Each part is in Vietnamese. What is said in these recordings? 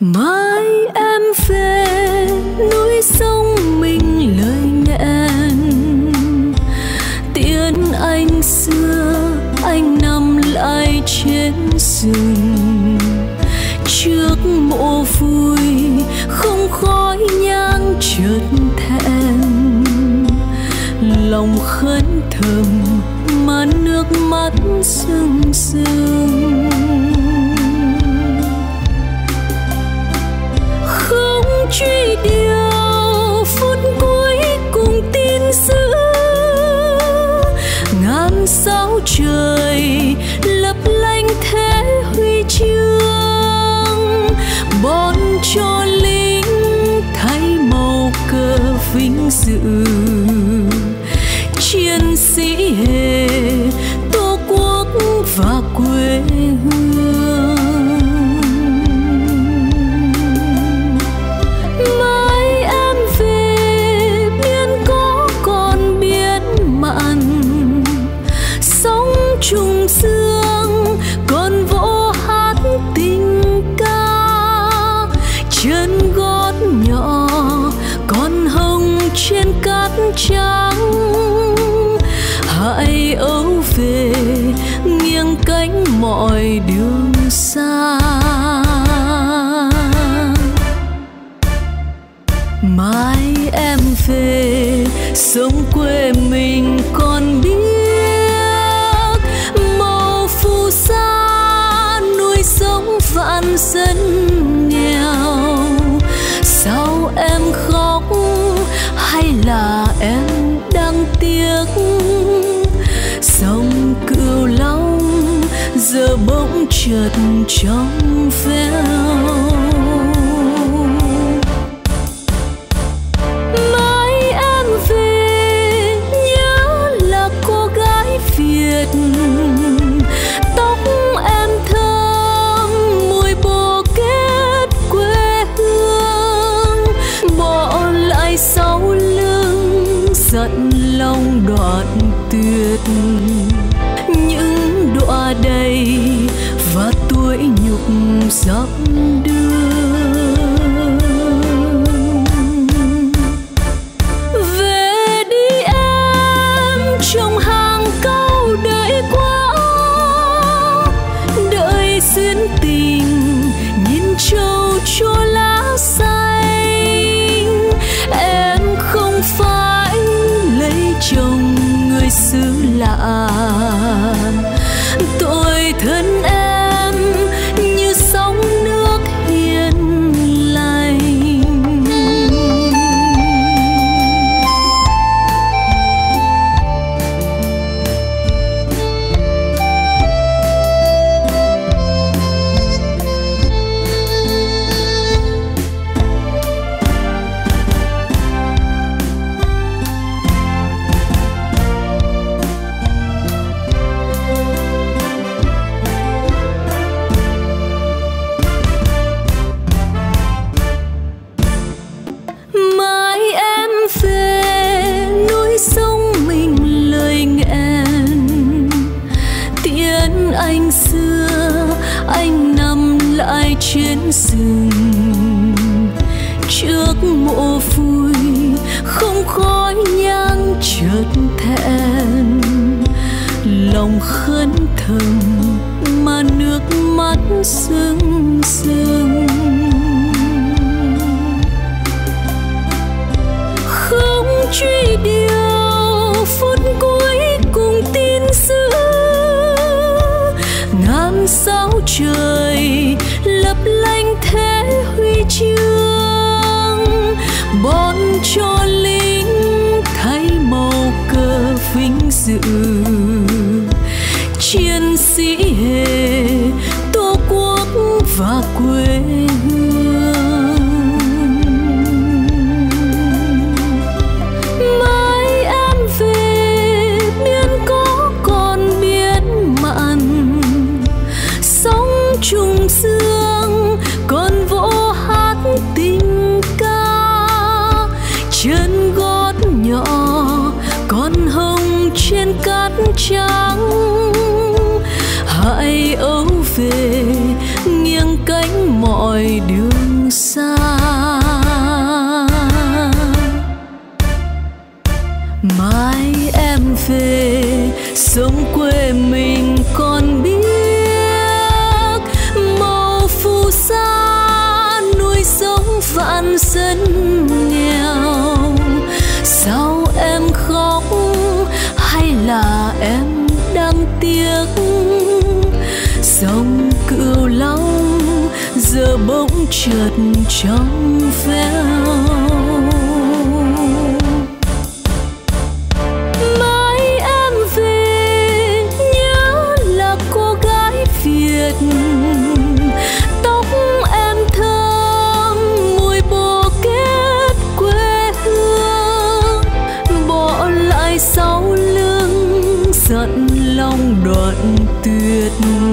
Mai em về núi sông mình lời nghẹn, tiễn anh xưa anh nằm lại trên rừng. Trước mộ vui không khói nhang chợt thẹn, lòng khấn thầm mà nước mắt rưng rưng. Không truy điều phút cuối cùng tin giữ, ngàn sao trời lấp lánh thế huy chương. Bon cho lính thay màu cờ vinh dự, chiến sĩ hề tổ quốc và quê hương. Mai em về biên có còn biển mặn, sóng trùng dương còn vỗ hát tình ca. Chân gót nhỏ còn hồng trên cát trắng, hãy âu về nghiêng cánh mọi đường xa. Mai em về sông quê mình còn biết màu phù sa, núi sông vạn dân nghèo. Sao em khóc hay là em đang tiếc? Sông Cửu Long giờ bỗng chợt trong veo. Mai em về nhớ là cô gái Việt, tóc em thơm mùi bồ kết quê hương. Bỏ lại sau lưng giận lòng đoạn tuyệt, những đọa đầy và tuổi nhục dập đưa. Về đi em trong hàng câu đợi quá, đợi duyên tình nhìn trâu chua lá xanh. Em không phải lấy chồng người xứ lạ, tội thân em như sóng nước hiền lành. Mai em về núi sông mình lời nghẹn, tiễn anh xưa anh nằm lại trên rừng. Trước mộ vui không khói nhang chợt thẹn, lòng khấn thầm mà nước mắt rưng rưng. Không truy điều phút cuối cùng tin giữ, ngàn sao trời lấp lánh thế huy chương. Bon cho lính thay màu cờ vinh dự, chiến sĩ hề tổ quốc và quê hương. Mai em về biên có còn biển mặn, sóng trùng dương còn vỗ hát tình ca. Chân gót nhỏ còn hồng trên cát trắng, hãy âu về nghiêng cánh mọi đường vạn dân nghèo. Sao em khóc hay là em đang tiếc? Sông Cửu Long giờ bỗng chợt trong veo. Mai em về nhớ là cô gái Việt, tóc em thơm mùi bồ kết quê hương, bỏ lại sau lưng giận lòng đoạn tuyệt.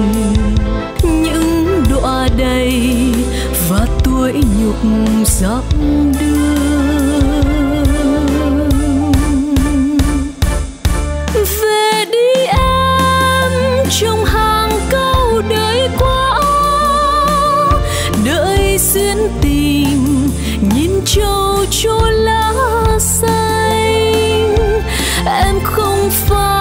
Những đọa đầy và tuổi nhục dặm đường. Về đi em trong hàng câu đợi quá, đợi duyên tình nhìn châu chô lá xanh. Em không phải